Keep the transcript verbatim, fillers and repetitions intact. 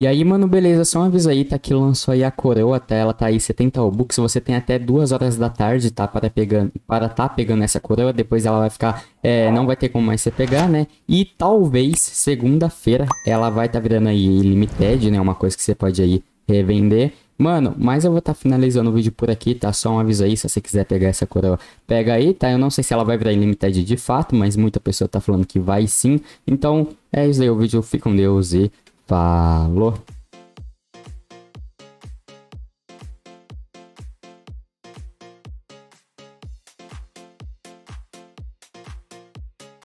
E aí, mano, beleza, só um aviso aí, tá que lançou aí a coroa, tá? Ela tá aí setenta Robux, você tem até duas horas da tarde, tá? Para pegando, para tá pegando essa coroa, depois ela vai ficar, é, não vai ter como mais você pegar, né? E talvez, segunda-feira, ela vai tá virando aí limited, né? Uma coisa que você pode aí revender. Mano, mas eu vou estar tá finalizando o vídeo por aqui, tá? Só um aviso aí, se você quiser pegar essa coroa, pega aí, tá? Eu não sei se ela vai virar limited de fato, mas muita pessoa tá falando que vai sim. Então, é isso aí, o vídeo, fica com Deus e... Falou!